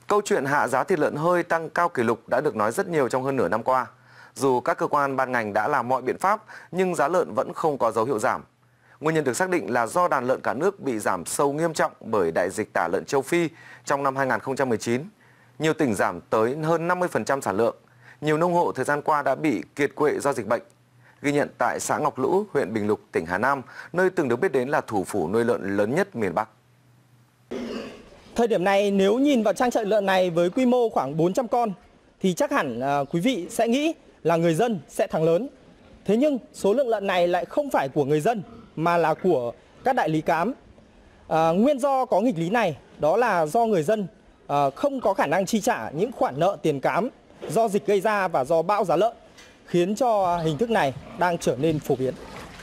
Câu chuyện hạ giá thịt lợn hơi tăng cao kỷ lục đã được nói rất nhiều trong hơn nửa năm qua. Dù các cơ quan ban ngành đã làm mọi biện pháp, nhưng giá lợn vẫn không có dấu hiệu giảm. Nguyên nhân được xác định là do đàn lợn cả nước bị giảm sâu nghiêm trọng bởi đại dịch tả lợn châu Phi trong năm 2019. Nhiều tỉnh giảm tới hơn 50% sản lượng. Nhiều nông hộ thời gian qua đã bị kiệt quệ do dịch bệnh. Ghi nhận tại xã Ngọc Lũ, huyện Bình Lục, tỉnh Hà Nam, nơi từng được biết đến là thủ phủ nuôi lợn lớn nhất miền Bắc. Thời điểm này, nếu nhìn vào trang trại lợn này với quy mô khoảng 400 con, thì chắc hẳn quý vị sẽ nghĩ là người dân sẽ thắng lớn. Thế nhưng số lượng lợn này lại không phải của người dân, mà là của các đại lý cám. Nguyên do có nghịch lý này đó là do người dân không có khả năng chi trả những khoản nợ tiền cám do dịch gây ra và do bão giá lợn, khiến cho hình thức này đang trở nên phổ biến.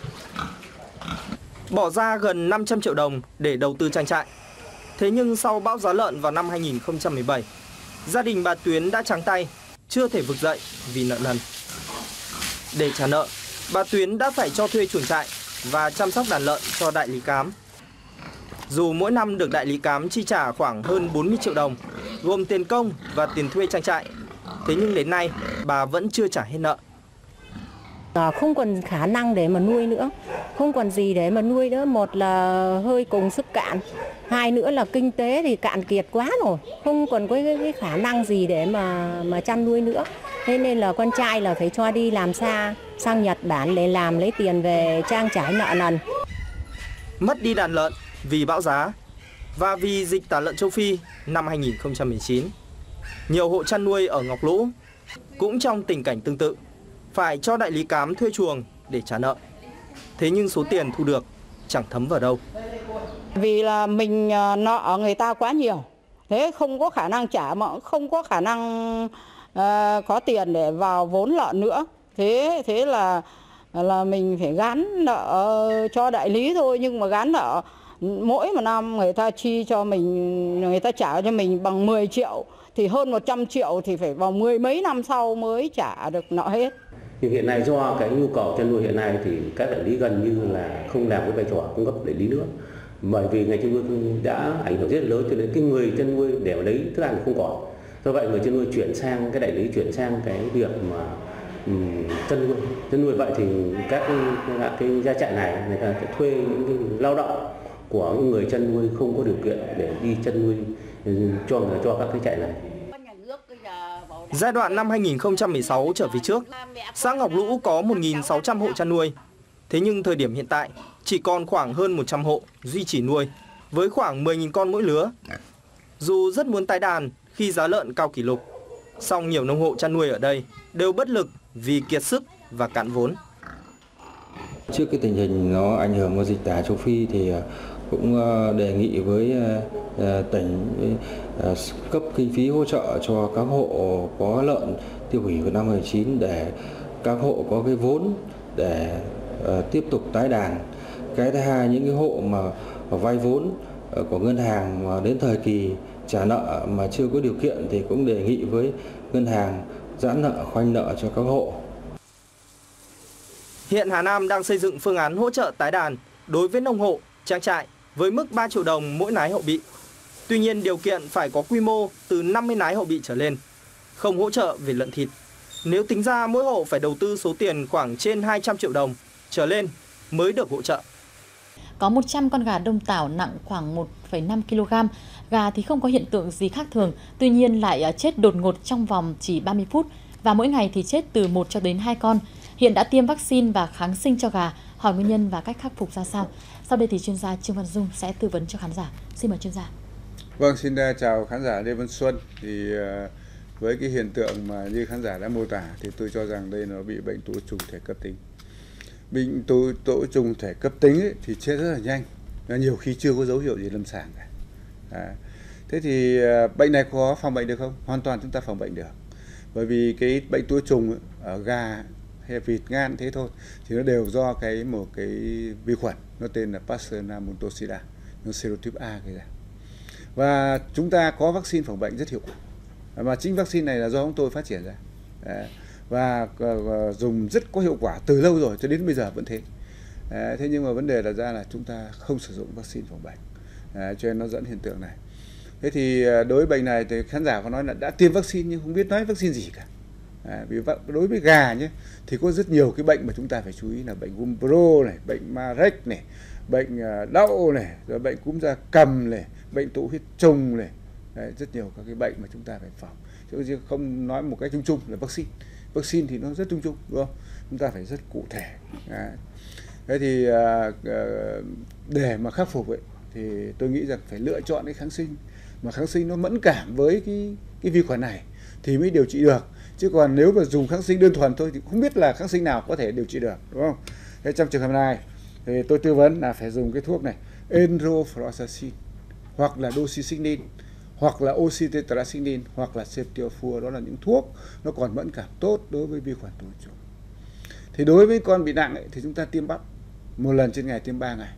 Bỏ ra gần 500 triệu đồng để đầu tư trang trại. Thế nhưng sau bão giá lợn vào năm 2017, gia đình bà Tuyến đã trắng tay, chưa thể vực dậy vì nợ nần. Để trả nợ, bà Tuyến đã phải cho thuê chuồng trại và chăm sóc đàn lợn cho đại lý cám. Dù mỗi năm được đại lý cám chi trả khoảng hơn 40 triệu đồng, gồm tiền công và tiền thuê trang trại, thế nhưng đến nay bà vẫn chưa trả hết nợ. Không còn khả năng để mà nuôi nữa, không còn gì để mà nuôi nữa. Một là hơi cùng sức cạn, hai nữa là kinh tế thì cạn kiệt quá rồi, không còn có cái khả năng gì để mà chăn nuôi nữa. Thế nên là con trai là phải cho đi làm xa sang Nhật Bản để làm lấy tiền về trang trải nợ nần. Mất đi đàn lợn vì bão giá và vì dịch tả lợn châu Phi năm 2019. Nhiều hộ chăn nuôi ở Ngọc Lũ cũng trong tình cảnh tương tự, phải cho đại lý cám thuê chuồng để trả nợ. Thế nhưng số tiền thu được chẳng thấm vào đâu. Vì là mình nợ người ta quá nhiều, thế không có khả năng trả, mà không có khả năng có tiền để vào vốn lợn nữa. Thế là mình phải gán nợ cho đại lý thôi, nhưng mà gán nợ mỗi một năm người ta chi cho mình, người ta trả cho mình bằng 10 triệu thì hơn 100 triệu thì phải vào mười mấy năm sau mới trả được nợ hết. Nhưng hiện nay do cái nhu cầu chăn nuôi hiện nay thì các đại lý gần như là không làm cái vai trò cung cấp đại lý nữa, bởi vì ngành chăn nuôi đã ảnh hưởng rất lớn cho đến cái người chăn nuôi để mà lấy thức ăn không còn. Do vậy người chăn nuôi chuyển sang cái đại lý, chuyển sang cái việc mà chăn nuôi vậy thì các cái gia trại này người ta sẽ thuê những cái lao động của những người chăn nuôi không có điều kiện để đi chăn nuôi cho các cái trại này. Giai đoạn năm 2016 trở về trước, xã Ngọc Lũ có 1.600 hộ chăn nuôi. Thế nhưng thời điểm hiện tại, chỉ còn khoảng hơn 100 hộ duy trì nuôi, với khoảng 10.000 con mỗi lứa. Dù rất muốn tái đàn khi giá lợn cao kỷ lục, song nhiều nông hộ chăn nuôi ở đây đều bất lực vì kiệt sức và cạn vốn. Trước cái tình hình nó ảnh hưởng của dịch tả châu Phi thì cũng đề nghị với tỉnh cấp kinh phí hỗ trợ cho các hộ có lợn tiêu hủy vào năm 2019 để các hộ có cái vốn để tiếp tục tái đàn. Cái thứ hai, những cái hộ mà vay vốn của ngân hàng mà đến thời kỳ trả nợ mà chưa có điều kiện thì cũng đề nghị với ngân hàng giãn nợ, khoanh nợ cho các hộ. Hiện Hà Nam đang xây dựng phương án hỗ trợ tái đàn đối với nông hộ, trang trại với mức 3 triệu đồng mỗi nái hậu bị. Tuy nhiên điều kiện phải có quy mô từ 50 nái hậu bị trở lên, không hỗ trợ về lợn thịt. Nếu tính ra mỗi hộ phải đầu tư số tiền khoảng trên 200 triệu đồng trở lên mới được hỗ trợ. Có 100 con gà đông tảo nặng khoảng 1,5 kg. Gà thì không có hiện tượng gì khác thường, tuy nhiên lại chết đột ngột trong vòng chỉ 30 phút và mỗi ngày thì chết từ 1 cho đến 2 con. Hiện đã tiêm vaccine và kháng sinh cho gà, hỏi nguyên nhân và cách khắc phục ra sao. Sau đây thì chuyên gia Trương Văn Dung sẽ tư vấn cho khán giả. Xin mời chuyên gia. Vâng, xin chào khán giả Lê Văn Xuân. Thì với cái hiện tượng mà như khán giả đã mô tả thì tôi cho rằng đây nó bị bệnh tụ trùng thể cấp tính. Bệnh tụ trùng thể cấp tính ấy, thì chết rất là nhanh, nhiều khi chưa có dấu hiệu gì lâm sàng cả. Thế thì bệnh này có phòng bệnh được không? Hoàn toàn chúng ta phòng bệnh được. Bởi vì cái bệnh tụ trùng ở gà hay vịt ngan thế thôi thì nó đều do một cái vi khuẩn, nó tên là Pasteur monocytosis, nó serotype A gây ra. Và chúng ta có vaccine phòng bệnh rất hiệu quả, mà chính vaccine này là do chúng tôi phát triển ra và dùng rất có hiệu quả từ lâu rồi cho đến bây giờ vẫn thế. Thế nhưng mà vấn đề là chúng ta không sử dụng vaccine phòng bệnh, cho nên nó dẫn hiện tượng này. Thế thì đối với bệnh này thì khán giả có nói là đã tiêm vaccine nhưng không biết nói vaccine gì cả. Vì đối với gà nhé thì có rất nhiều cái bệnh mà chúng ta phải chú ý là bệnh Gumboro này, bệnh Marek này, bệnh đậu này, rồi bệnh cúm gia cầm này, bệnh tụ huyết trùng này. Đấy, rất nhiều các cái bệnh mà chúng ta phải phòng. Chứ không nói một cách chung chung là vaccine. Vaccine thì nó rất chung chung, đúng không? Chúng ta phải rất cụ thể. Đấy. Thế thì để mà khắc phục ấy, thì tôi nghĩ rằng phải lựa chọn cái kháng sinh mà kháng sinh nó mẫn cảm với cái vi khuẩn này thì mới điều trị được. Chứ còn nếu mà dùng kháng sinh đơn thuần thôi thì không biết là kháng sinh nào có thể điều trị được, đúng không? Thế trong trường hợp này thì tôi tư vấn là phải dùng cái thuốc này, enrofloxacin hoặc là doxycycline hoặc là oxytetracycline hoặc là ceftiofur. Đó là những thuốc nó còn mẫn cảm tốt đối với vi khuẩn tụ huyết trùng. Thì đối với con bị nặng ấy, thì chúng ta tiêm bắp 1 lần trên ngày, tiêm 3 ngày.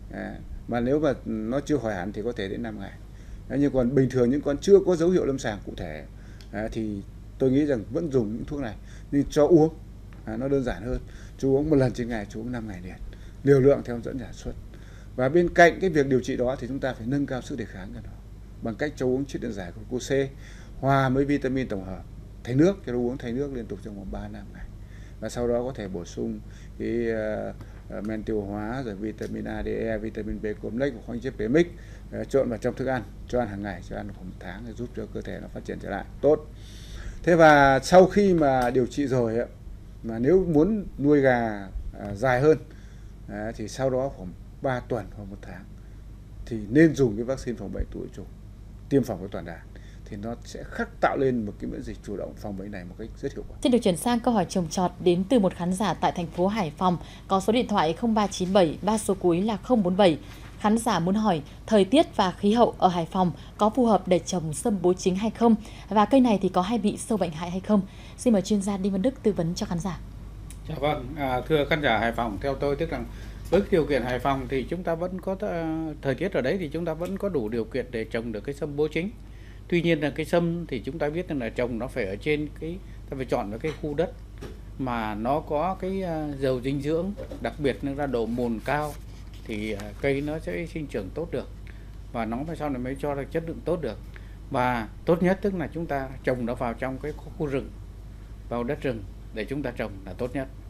Mà nếu mà nó chưa khỏi hẳn thì có thể đến 5 ngày. Nhưng còn bình thường những con chưa có dấu hiệu lâm sàng cụ thể thì tôi nghĩ rằng vẫn dùng những thuốc này, nhưng cho uống nó đơn giản hơn. Chú uống 1 lần trên ngày, chú uống 5 ngày liền, liều lượng theo hướng dẫn sản xuất. Và bên cạnh cái việc điều trị đó thì chúng ta phải nâng cao sức đề kháng cho nó bằng cách cho uống chất điện giải của C hòa với vitamin tổng hợp thay nước, cho nó uống thay nước liên tục trong vòng 3-5 ngày. Và sau đó có thể bổ sung cái men tiêu hóa, rồi vitamin A, D, E, vitamin B complex và khoáng chất premix trộn vào trong thức ăn, cho ăn hàng ngày, cho ăn khoảng 1 tháng để giúp cho cơ thể nó phát triển trở lại tốt. Thế và sau khi mà điều trị rồi ấy, mà nếu muốn nuôi gà dài hơn thì sau đó khoảng 3 tuần hoặc 1 tháng thì nên dùng cái vaccine phòng bệnh tụ huyết trùng tiêm phòng với toàn đàn, thì nó sẽ tạo lên một cái miễn dịch chủ động phòng bệnh này một cách rất hiệu quả. Xin được chuyển sang câu hỏi trồng trọt đến từ một khán giả tại thành phố Hải Phòng, có số điện thoại 0397, 3 số cuối là 047. Khán giả muốn hỏi thời tiết và khí hậu ở Hải Phòng có phù hợp để trồng sâm bố chính hay không, và cây này thì có hay bị sâu bệnh hại hay không? Xin mời chuyên gia Đinh Văn Đức tư vấn cho khán giả. Dạ vâng, thưa khán giả Hải Phòng, theo tôi tức là với điều kiện Hải Phòng thì chúng ta vẫn có thời tiết ở đấy thì chúng ta vẫn có đủ điều kiện để trồng được cái sâm bố chính. Tuy nhiên là cái sâm thì chúng ta biết rằng là trồng nó phải ở trên cái, ta phải chọn cái khu đất mà nó có cái giàu dinh dưỡng, đặc biệt là độ mùn cao thì cây nó sẽ sinh trưởng tốt được và nó phải sau này mới cho ra chất lượng tốt được. Và tốt nhất tức là chúng ta trồng nó vào trong cái khu rừng, vào đất rừng để chúng ta trồng là tốt nhất.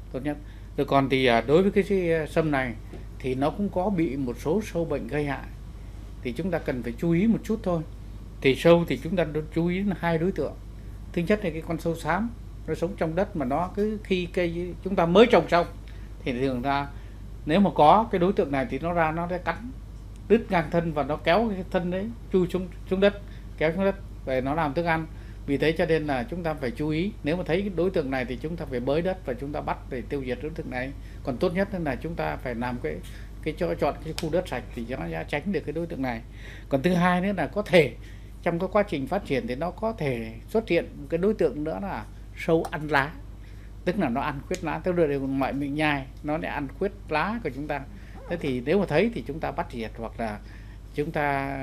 Rồi còn thì đối với cái sâm này thì nó cũng có bị một số sâu bệnh gây hại, thì chúng ta cần phải chú ý một chút thôi. Thì sâu thì chúng ta chú ý là 2 đối tượng. Thứ nhất là cái con sâu xám, nó sống trong đất mà nó cứ khi cây chúng ta mới trồng xong thì thường ra nếu mà có cái đối tượng này thì nó ra nó sẽ cắn đứt ngang thân và nó kéo cái thân đấy chui xuống đất, kéo xuống đất về nó làm thức ăn. Vì thế cho nên là chúng ta phải chú ý, nếu mà thấy cái đối tượng này thì chúng ta phải bới đất và chúng ta bắt để tiêu diệt đối tượng này. Còn tốt nhất là chúng ta phải làm cái chọn cái khu đất sạch thì nó sẽ tránh được cái đối tượng này. Còn thứ hai nữa là có thể trong cái quá trình phát triển thì nó có thể xuất hiện một cái đối tượng nữa là sâu ăn lá, tức là nó ăn khuyết lá, tức là loại bệnh nhai nó lại ăn khuyết lá của chúng ta. Thế thì nếu mà thấy thì chúng ta bắt diệt hoặc là chúng ta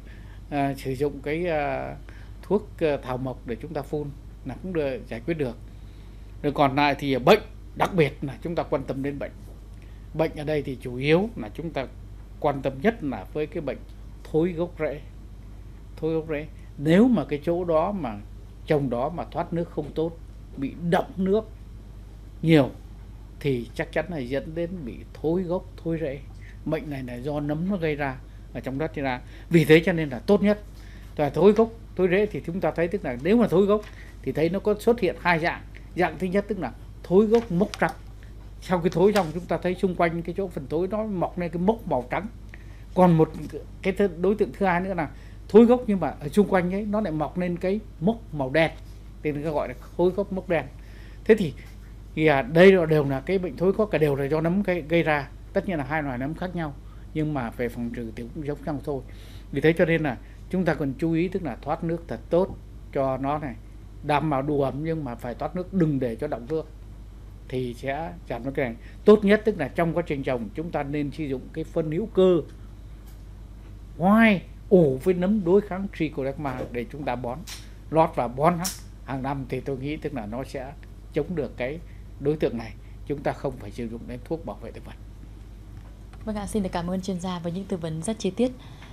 sử dụng cái thuốc thảo mộc để chúng ta phun là cũng được giải quyết được. Rồi còn lại thì bệnh, đặc biệt là chúng ta quan tâm đến bệnh ở đây thì chủ yếu là chúng ta quan tâm nhất là với cái bệnh thối gốc rễ. Nếu mà cái chỗ đó mà trồng đó mà thoát nước không tốt, bị đọng nước nhiều thì chắc chắn là dẫn đến bị thối gốc, thối rễ. Bệnh này là do nấm nó gây ra ở trong đất ra. Vì thế cho nên là tốt nhất là thối gốc, thối rễ thì chúng ta thấy tức là nếu mà thối gốc thì thấy nó có xuất hiện 2 dạng. Dạng thứ nhất tức là thối gốc mốc trắng. Sau khi thối xong chúng ta thấy xung quanh cái chỗ phần thối nó mọc lên cái mốc màu trắng. Còn một cái đối tượng thứ hai nữa là thối gốc nhưng mà ở xung quanh ấy nó lại mọc lên cái mốc màu đen, thì người ta gọi là thối gốc mốc đen. Thế thì đây đều là cái bệnh thối gốc, cả đều là do nấm gây ra. Tất nhiên là 2 loài nấm khác nhau nhưng mà về phòng trừ thì cũng giống nhau thôi. Vì thế cho nên là chúng ta cần chú ý tức là thoát nước thật tốt cho nó này, đảm bảo đủ ẩm nhưng mà phải thoát nước, đừng để cho đọng nước thì sẽ giảm cái này. Tốt nhất tức là trong quá trình trồng chúng ta nên sử dụng cái phân hữu cơ hoai ủ với nấm đối kháng Trichoderma để chúng ta bón, lót và bón hàng năm thì tôi nghĩ tức là nó sẽ chống được cái đối tượng này. Chúng ta không phải sử dụng đến thuốc bảo vệ thực vật. Vâng ạ, xin được cảm ơn chuyên gia với những tư vấn rất chi tiết.